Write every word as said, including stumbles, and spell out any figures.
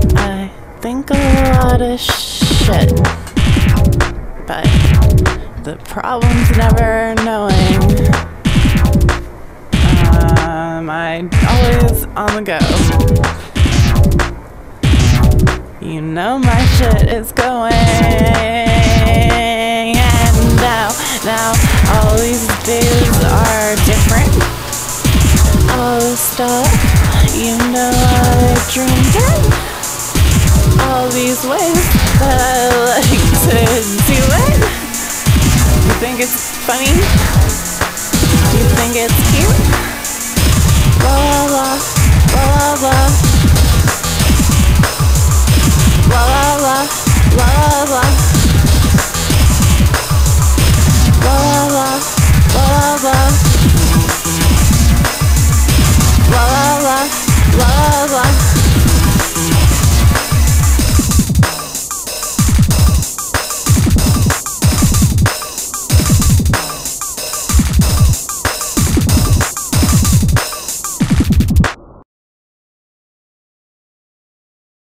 I think a lot of shit, but the problem's never knowing. Um, I'm always on the go. You know my shit is going, and now, now all these days are different. All the stuff, you know I dreamed in. All these ways that I like to do it. You think it's funny? Do you think it's cute? La la la, la la la.